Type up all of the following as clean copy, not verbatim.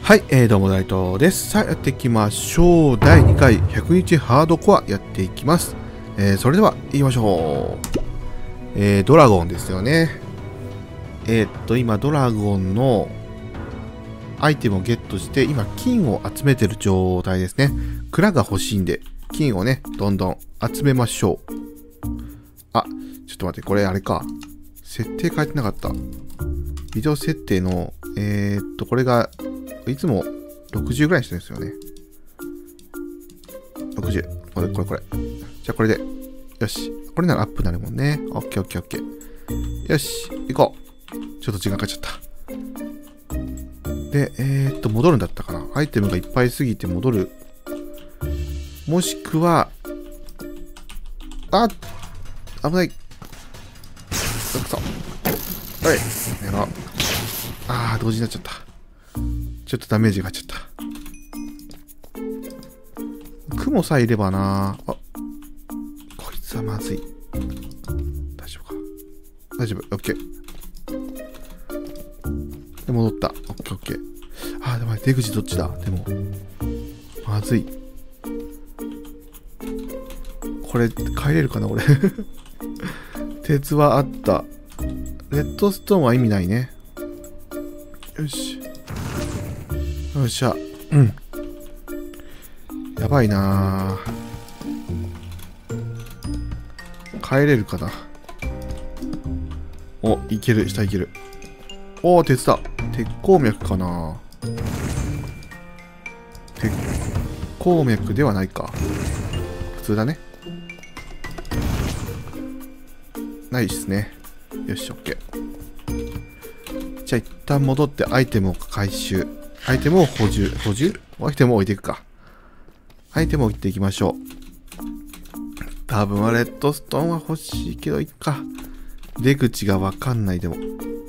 はい、どうも大東です。さあ、やっていきましょう。第2回100日ハードコアやっていきます。それでは行きましょう。ドラゴンですよね。今ドラゴンのアイテムをゲットして、今金を集めてる状態ですね。蔵が欲しいんで、金をね、どんどん集めましょう。あ、ちょっと待って、これあれか。設定変えてなかった。ビデオ設定の、これが、いつも60ぐらいにしてるんですよね。60。これ。じゃあこれで。よし。これならアップになるもんね。オッケー。よし。行こう。ちょっと時間かかっちゃった。で、戻るんだったかな。アイテムがいっぱいすぎて戻る。もしくは、危ない。くそ。はい。同時になっちゃった。ちょっとダメージが入っちゃった。雲さえいればな。こいつはまずい。大丈夫か。大丈夫。オッケー。で、戻った。オッケー。でも出口どっちだ。でも、まずい。これ、帰れるかな、俺。鉄はあった。レッドストーンは意味ないね。よし。よっしゃ。やばいなぁ。帰れるかな。いける。下いける。鉄だ。鉄鉱脈かな。鉄鉱脈ではないか。普通だね。ないっすね。よし、オッケー。じゃあ一旦戻ってアイテムを回収。アイテムを補充アイテムを置いていくか。アイテムを置いていきましょう。多分はレッドストーンは欲しいけどいっか。出口がわかんないでも。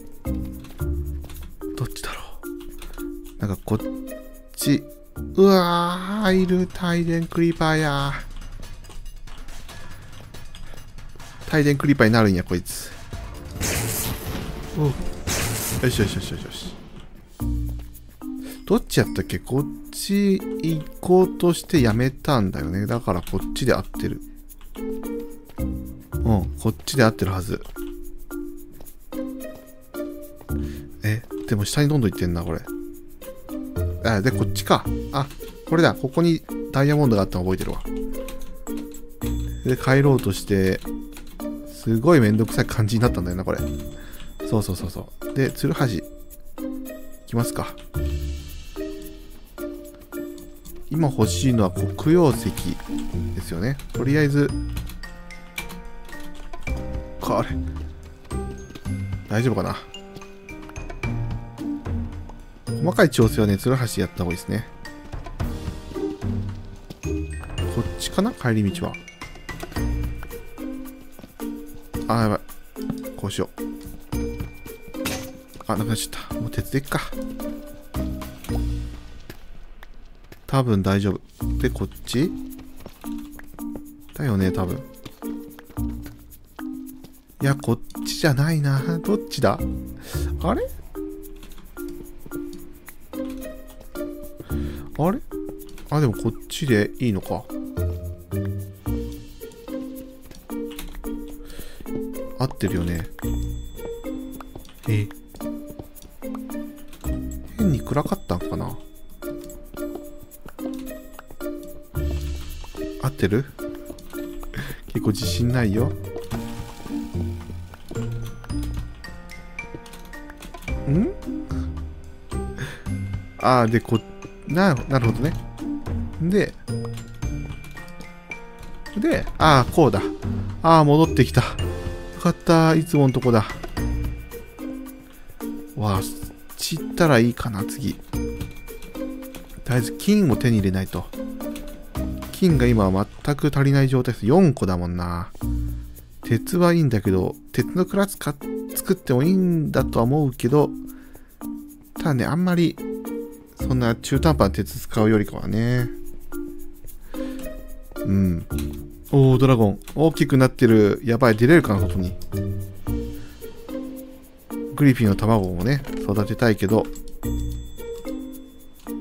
どっちだろう。なんかこっち。うわー、いる。帯電クリーパーや。帯電クリーパーになるんや、こいつ。よし。どっちやったっけ？こっち行こうとしてやめたんだよね。だからこっちで合ってる。こっちで合ってるはず。でも下にどんどん行ってんな、これ。で、こっちか。これだ。ここにダイヤモンドがあったの覚えてるわ。で、帰ろうとして、すごいめんどくさい感じになったんだよな、これ。そう。で、ツルハシ。行きますか。今欲しいのは黒曜石ですよね。とりあえず、これ。大丈夫かな。細かい調整はね、ツルハシやった方がいいですね。こっちかな？帰り道は。やばい。こうしよう。なくなっちゃった。もう鉄でいっか。多分大丈夫。で、こっちだよね、多分。いや、こっちじゃないな。どっちだ？あれでもこっちでいいのか。合ってるよね。変に暗かったんかな。合ってる？結構自信ないよ。で、なるほどね。で、こうだ。戻ってきた。よかった。いつものとこだ。散ったらいいかな、次。とりあえず、金を手に入れないと。金が今は全く足りない状態です。4個だもんな。鉄はいいんだけど、鉄の蔵作ってもいいんだとは思うけど、ただね、あんまり、そんな中途半端な鉄使うよりかはね。ドラゴン。大きくなってる。やばい、出れるかな、外に。グリフィンの卵もね、育てたいけど、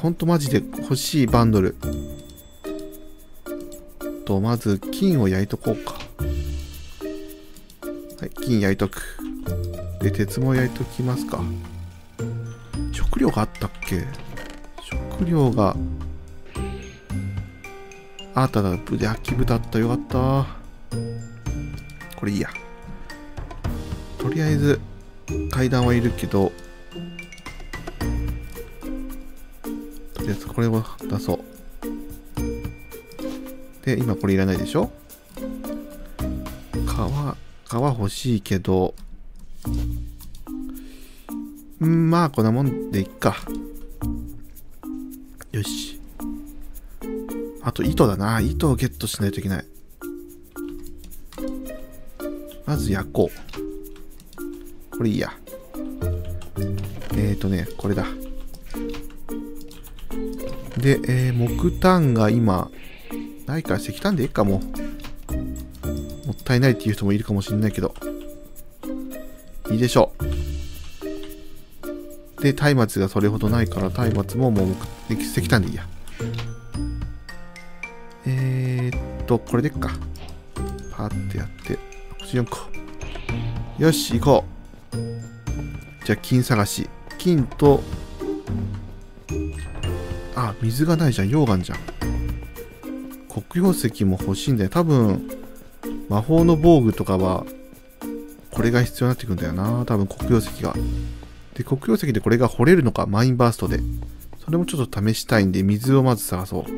ほんとマジで欲しいバンドル。まず金を焼いとこうか。はい、金焼いとく。で、鉄も焼いときますか。食料があったっけ？食料があっただ。焼き豚あった。よかった。これいいや。とりあえず階段はいるけど、とりあえずこれを出そう。で、今これいらないでしょ？皮欲しいけど、まあこんなもんでいっか。よし。あと糸だな。糸をゲットしないといけない。まず焼こう。これいいや。これだ。で、木炭が今、ないから石炭でいいかも。もったいないっていう人もいるかもしれないけど。いいでしょう。で、松明がそれほどないから、松明ももう石炭でいいや。これでっか。パーってやって、64個。よし、行こう。じゃあ、金探し。金と、あ、水がないじゃん。溶岩じゃん。黒曜石も欲しいんだよ。多分、魔法の防具とかは、これが必要になってくるんだよな。多分、黒曜石が。で、黒曜石でこれが掘れるのか。マインバーストで。それもちょっと試したいんで、水をまず探そう。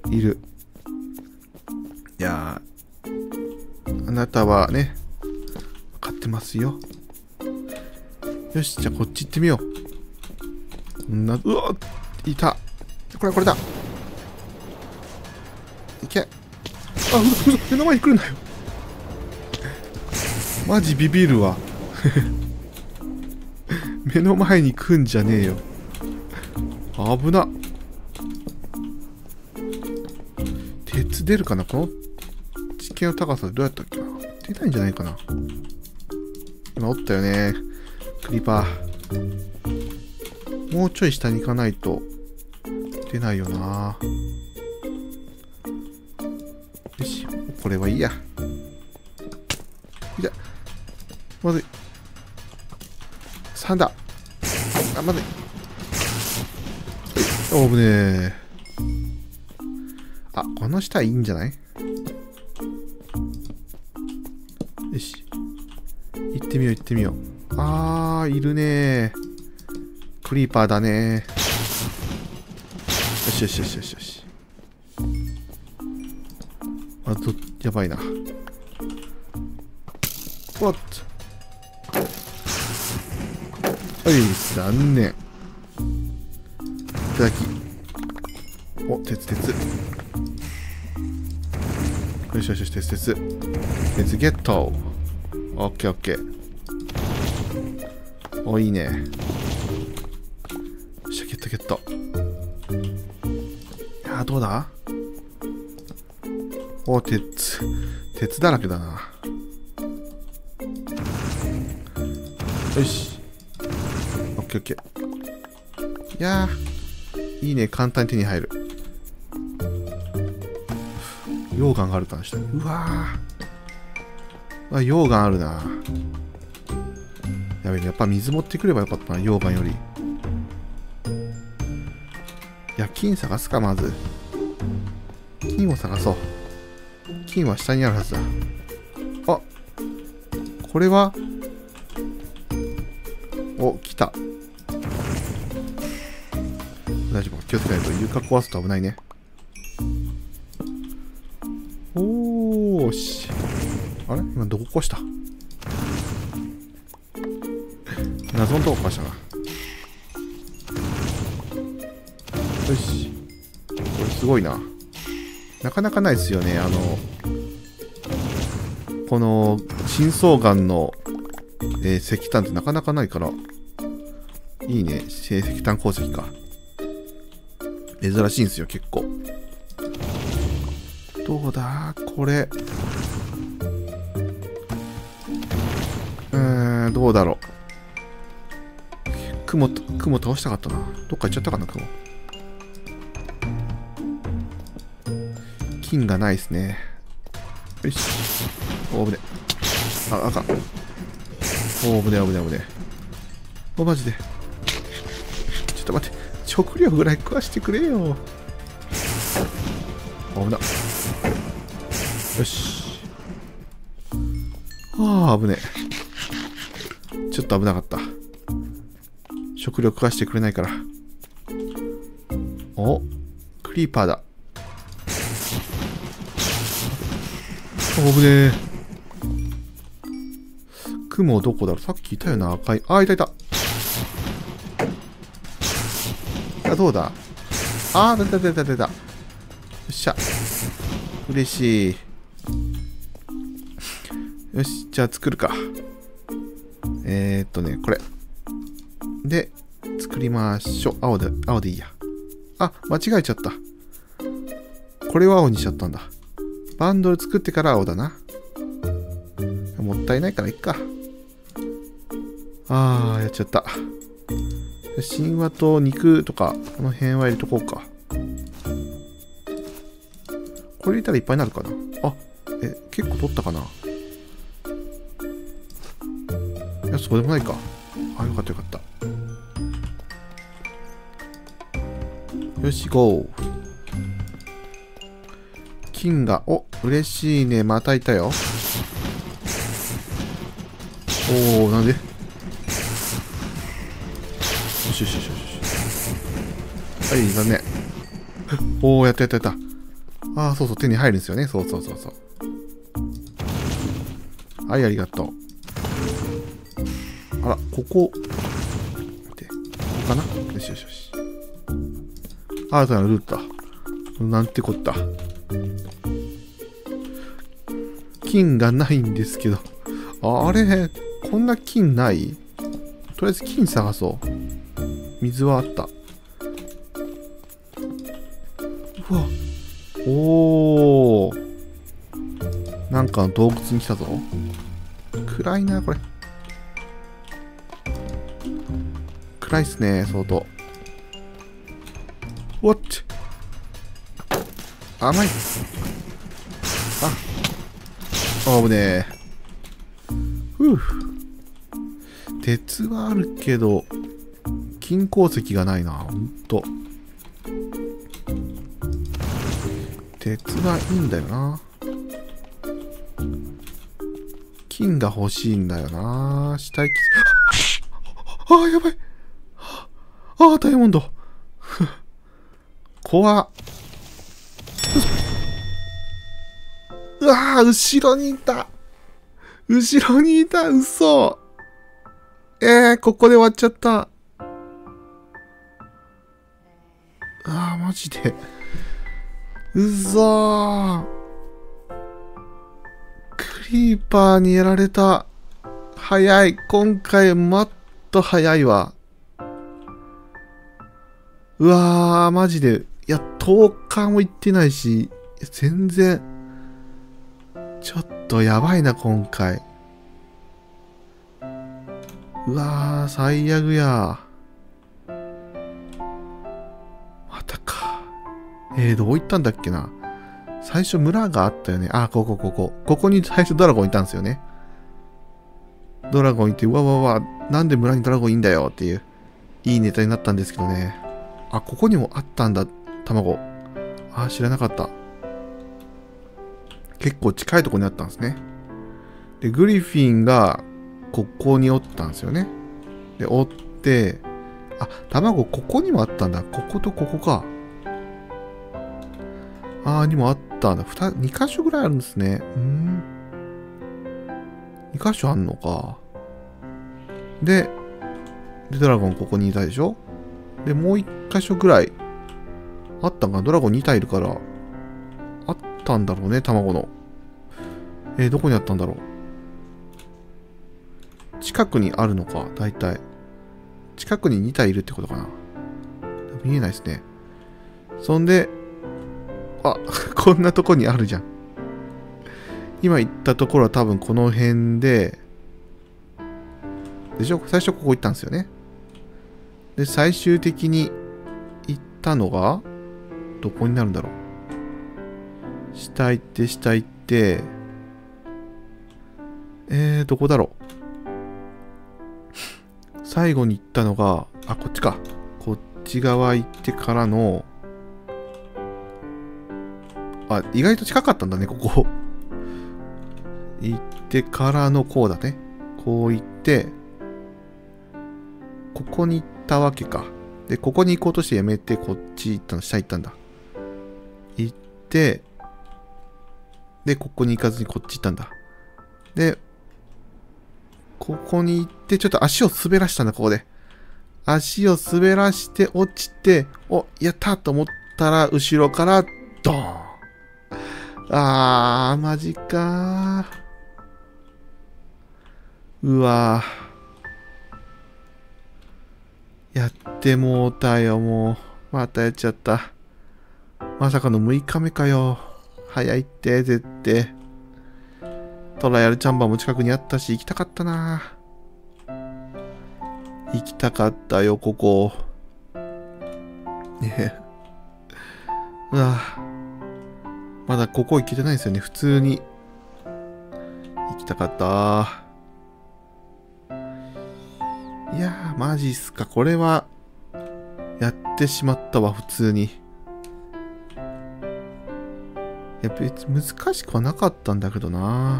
いる。いやー、あなたはね、分かってますよ。よし、じゃあこっち行ってみよう。うわ、いた。これだ。いけ。あ、嘘、目の前に来るなよ。マジビビるわ。目の前に来んじゃねえよ。危な。鉄出るかな？この地形の高さでどうやったっけな？出ないんじゃないかな。今おったよね。クリーパー。もうちょい下に行かないと出ないよな。よし、これはいいや。いや、まずい。3だ。あ、まずい。おぶねえ。あ、この下いいんじゃない？よし。行ってみよう。あー、いるねー。クリーパーだねー。よし。あと、やばいな。おっと。はい、残念。いただき。お、鉄。よし、鉄。鉄ゲット。オッケー。お、いいね。よっしゃ、ゲット。いやー、どうだ？お、鉄だらけだな。よし。オッケー。いやー、いいね。簡単に手に入る。溶岩があるかな、下に。うわー。溶岩あるな。やべえね。やっぱ水持ってくればよかったな。溶岩より。いや、金探すか、まず。金を探そう。金は下にあるはずだ。あ、これはお、来た。大丈夫か、気をつけないと床壊すと危ないね。おーし。あれ今どこ壊した？謎のとこ壊したな。よし。これすごいな。なかなかないですよね。この深層岩の、石炭ってなかなかないから。いいね。石炭鉱石か。珍しいんですよ、結構。どうだこれ。どうだろう。結雲倒したかったな。どっか行っちゃったかな、雲。金がないですね。よし。おぶね。あかん。おぶね。お、マジで。ちょっと待って。食料ぐらい食わしてくれよ。危な。よし。危ねえ。ちょっと危なかった。食料食わしてくれないから。お、クリーパーだ。危ねえ。雲どこだろう。さっきいたよな、赤い。あ、いた。あ、どうだ。あ、出た。よっしゃ。嬉しい。よし、じゃあ作るか。これ。で、作りましょう。青でいいや。あ、間違えちゃった。これを青にしちゃったんだ。バンドル作ってから青だな。もったいないからいっか。やっちゃった。神話と肉とか、この辺は入れとこうか。これ入れたらいっぱいになるかな。結構取ったかな。いや、そうでもないか。よかった。よし、ゴー。金が、嬉しいね。またいたよ。なんで？よし。はい、残念。やった。そう、手に入るんですよね。そう。はい、ありがとう。あら、ここ。見て。ここかな？よし。新たなルートだ。なんてこった。金がないんですけど。あれ、こんな金ない？とりあえず金探そう。水はあった。うわ。なんかの洞窟に来たぞ。暗いな、これ。暗いっすね、相当。What？ 甘い。危ねえ。鉄はあるけど、金鉱石がないな、ほんと。鉄はいいんだよな。金が欲しいんだよな。死体やばい。ダイヤモンド。怖っ。後ろにいた。嘘。ここで終わっちゃった。マジで。嘘ー。クリーパーにやられた。早い。今回もっと早いわ。マジで。いや、10日も行ってないし、全然、ちょっとやばいな、今回。最悪や。またか。どう行ったんだっけな。最初村があったよね。ここに最初ドラゴンいたんですよね。ドラゴンいて、なんで村にドラゴンいいんだよっていう、いいネタになったんですけどね。ここにもあったんだ、卵。知らなかった。結構近いところにあったんですね。で、グリフィンが、ここにおったんですよね。で、おって、卵ここにもあったんだ。こことここか。にもあったんだ。2箇所ぐらいあるんですね。2箇所あんのか。で、ドラゴンここにいたでしょ。で、もう1箇所ぐらいあったんかな。ドラゴン2体いるから、あったんだろうね、卵の。どこにあったんだろう。近くにあるのか、大体。近くに2体いるってことかな。見えないですね。そんで、こんなとこにあるじゃん。今行ったところは多分この辺で、でしょ？最初ここ行ったんですよね。 で、最終的に行ったのが、どこになるんだろう。下行って、下行って、どこだろう。最後に行ったのが、あ、こっちか。こっち側行ってからの、あ、意外と近かったんだね、ここ。行ってからのこうだね。こう行って、ここに行ったわけか。で、ここに行こうとしてやめて、こっち行ったの、下行ったんだ。行って、で、ここに行かずにこっち行ったんだ。で、ここに行って、ちょっと足を滑らしたんだ、ここで。足を滑らして落ちて、お、やったと思ったら、後ろから、ドーン。マジかー。うわー。やってもうたよ、もう。またやっちゃった。まさかの6日目かよ。早いって、絶対。トライアルチャンバーも近くにあったし、行きたかったな。行きたかったよ、ここ。ねえ。うわまだここ行けてないんですよね、普通に。行きたかった。いやー、マジっすか。これは、やってしまったわ、普通に。いや、別に難しくはなかったんだけどな。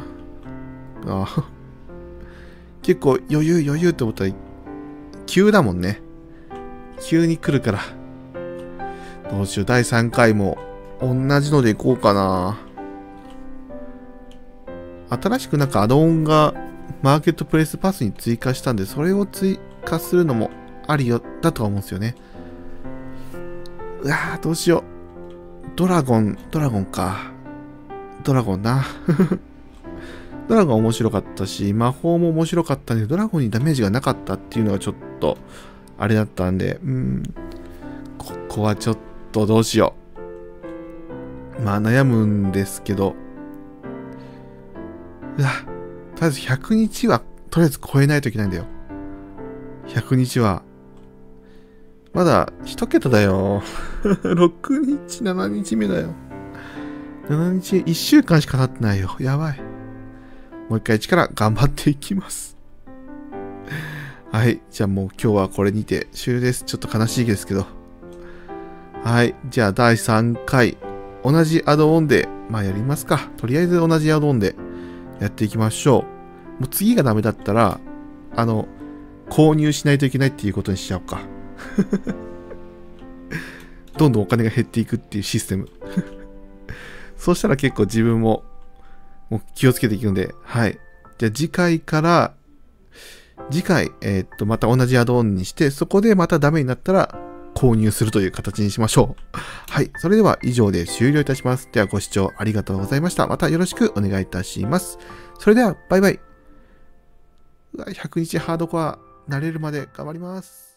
結構余裕って思ったら、急だもんね。急に来るから。どうしよう、第3回も同じのでいこうかな。新しくなんかアドオンがマーケットプレイスパスに追加したんで、それを追加するのもありよだとは思うんですよね。うわー、どうしよう。ドラゴンか。ドラゴンな。ドラゴン面白かったし、魔法も面白かったんで、ドラゴンにダメージがなかったっていうのがちょっと、あれだったんで、ここはちょっとどうしよう。まあ悩むんですけど、とりあえず100日は、とりあえず超えないといけないんだよ。100日は。まだ1桁だよ。6日、7日目だよ。7日、1週間しか経ってないよ。やばい。もう一回一から頑張っていきます。はい。じゃあもう今日はこれにて終了です。ちょっと悲しいですけど。はい。じゃあ第3回、同じアドオンで、まあやりますか。とりあえず同じアドオンでやっていきましょう。もう次がダメだったら、購入しないといけないっていうことにしちゃおうか。どんどんお金が減っていくっていうシステム。そうしたら結構自分も気をつけていくので、はい。じゃあ次回、また同じアドオンにして、そこでまたダメになったら購入するという形にしましょう。はい。それでは以上で終了いたします。ではご視聴ありがとうございました。またよろしくお願いいたします。それでは、バイバイ。100日ハードコア慣れるまで頑張ります。